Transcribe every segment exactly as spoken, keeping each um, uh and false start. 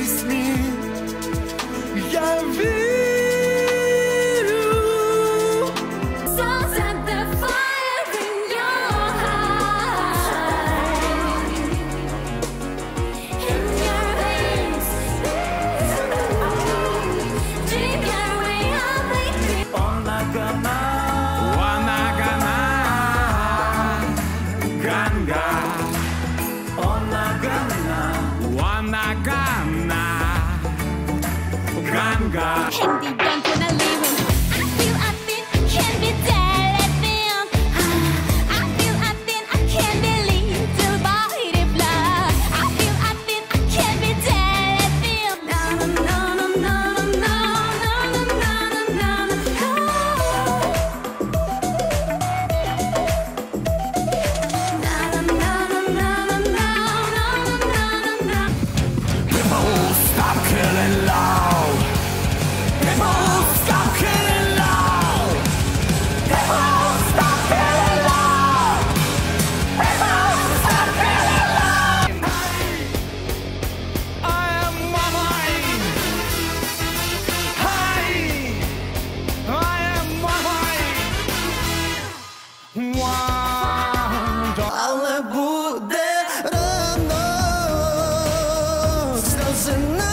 песни. Я верю. Can't be done when I leave him. I feel, I think I can't be dead at them. I feel, I think I can't believe the body blood. I feel, I think I can't be dead at them. No, no, no, no, no, no, no, no, no, no. People, stop killing loud. People, stop killing loud. People, stop killing loud. People, stop killing loud. I am mine. Hi, I am mine. Wonder. Але буде рано. Сльози не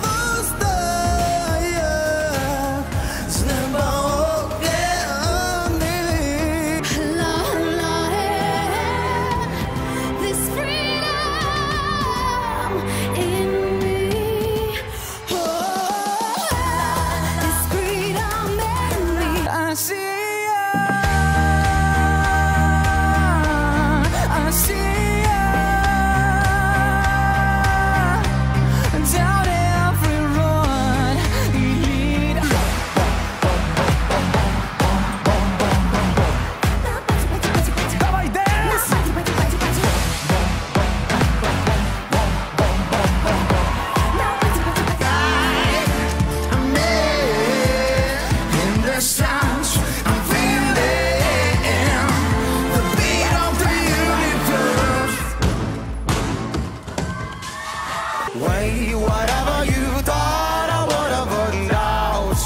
wait, whatever you thought I would have worked out.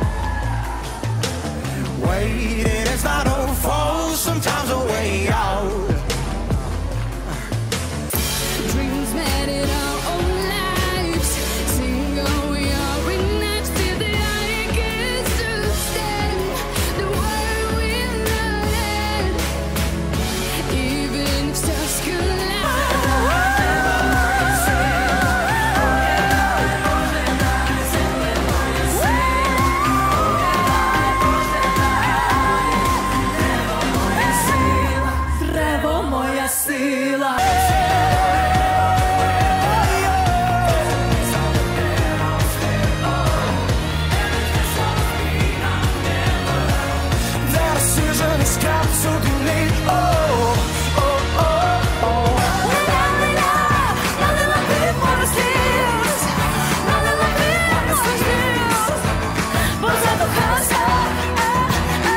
Waiting is not a fault, sometimes a way out. Dreams made it our own lives. Single we are in next to the eye gets to stand. The world will not end, even if stars collide.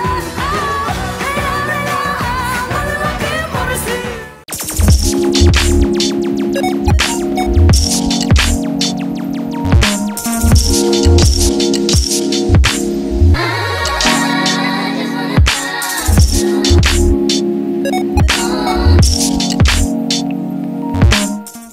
We'll be right back.